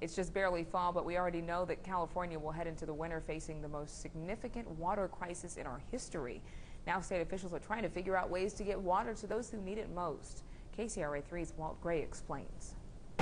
It's just barely fall, but we already know that California will head into the winter facing the most significant water crisis in our history. Now state officials are trying to figure out ways to get water to those who need it most. KCRA 3's Walt Gray explains.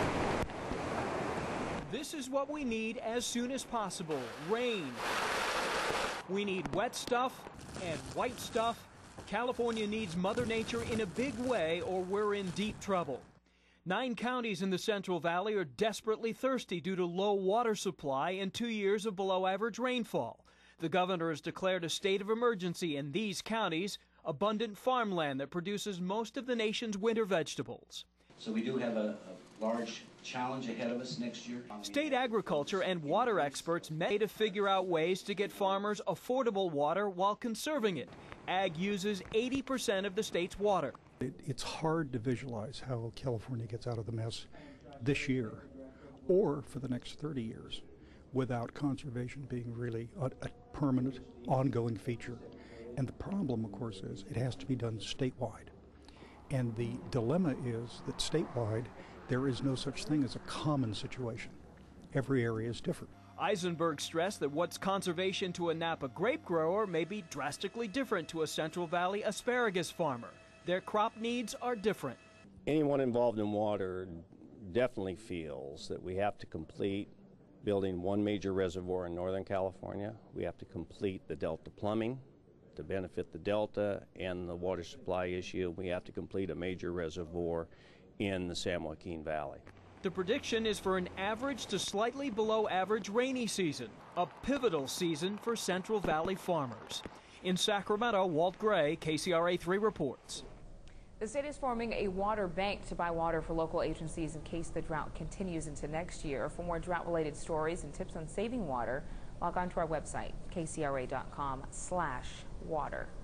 This is what we need as soon as possible: rain. We need wet stuff and white stuff. California needs Mother Nature in a big way, or we're in deep trouble. 9 counties in the Central Valley are desperately thirsty due to low water supply and 2 years of below-average rainfall. The governor has declared a state of emergency in these counties, abundant farmland that produces most of the nation's winter vegetables. So we do have a large challenge ahead of us next year. State agriculture and water experts met to figure out ways to get farmers affordable water while conserving it. Ag uses 80% of the state's water. It's hard to visualize how California gets out of the mess this year or for the next 30 years without conservation being really a permanent, ongoing feature. And the problem, of course, is it has to be done statewide. And the dilemma is that statewide, there is no such thing as a common situation. Every area is different. Eisenberg stressed that what's conservation to a Napa grape grower may be drastically different to a Central Valley asparagus farmer. Their crop needs are different. Anyone involved in water definitely feels that we have to complete building one major reservoir in Northern California. We have to complete the Delta plumbing to benefit the Delta and the water supply issue. We have to complete a major reservoir in the San Joaquin Valley. The prediction is for an average to slightly below average rainy season, a pivotal season for Central Valley farmers. In Sacramento, Walt Gray, KCRA 3 reports. The state is forming a water bank to buy water for local agencies in case the drought continues into next year. For more drought-related stories and tips on saving water, log on to our website, kcra.com/water.